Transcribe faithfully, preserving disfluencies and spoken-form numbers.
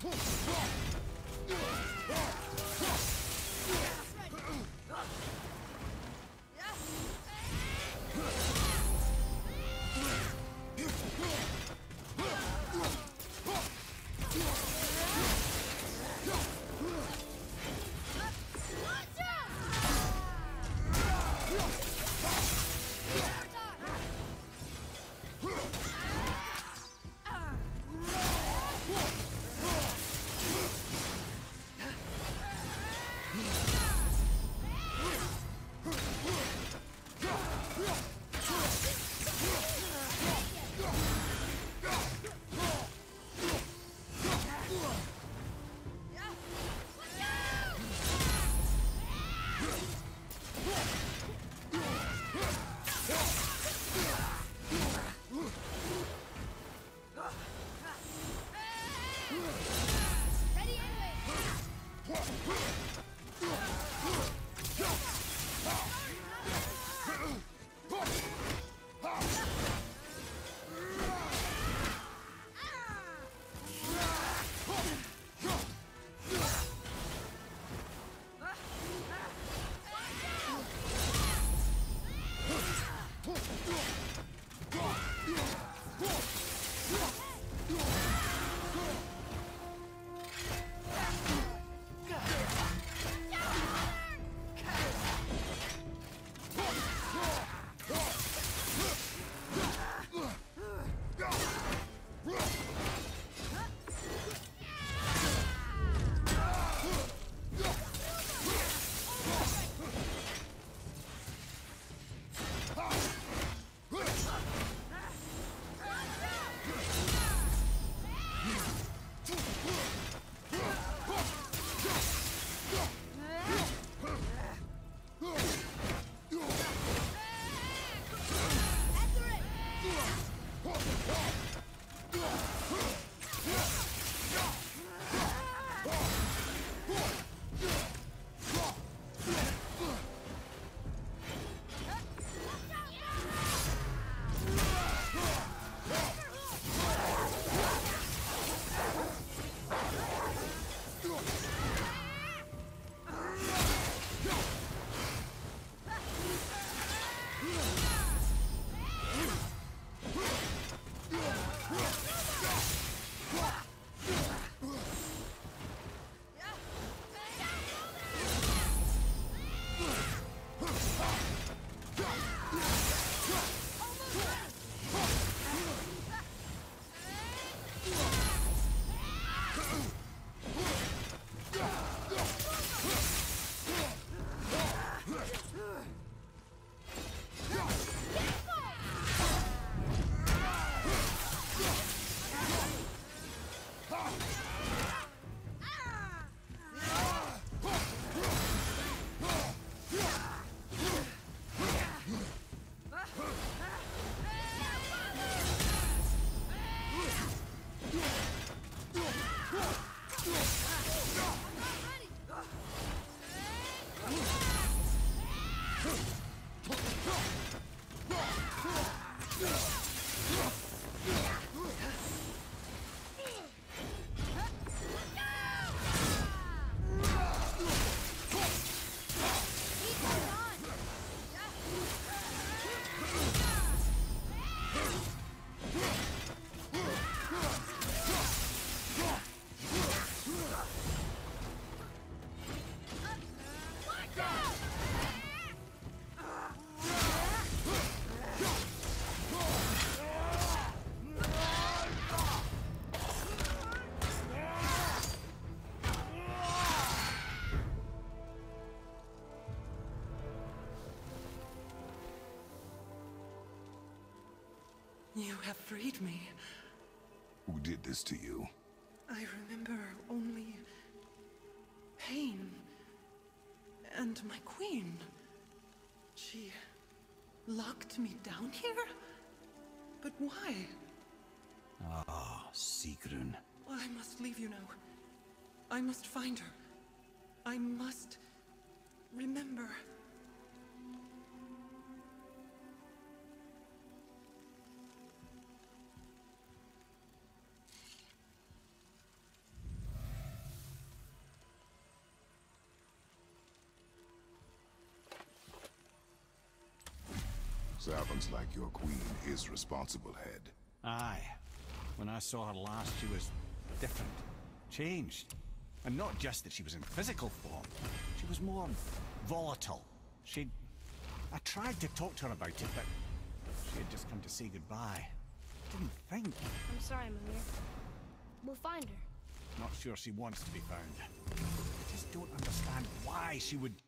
You have freed me. Who did this to you? I remember only pain. And my queen. She locked me down here? But why? Ah, Sigrun. I must leave you now. I must find her. I must remember. Sounds like your queen is responsible, Head. Aye. When I saw her last, she was different. Changed. And not just that she was in physical form. She was more volatile. She'd... I tried to talk to her about it, but she had just come to say goodbye. Didn't think. I'm sorry, Mimir. We'll find her. Not sure she wants to be found. I just don't understand why she would...